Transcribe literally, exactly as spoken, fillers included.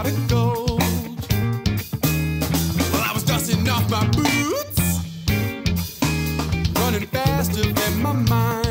pot of gold. Well, I was dusting off my boots, running faster than my mind.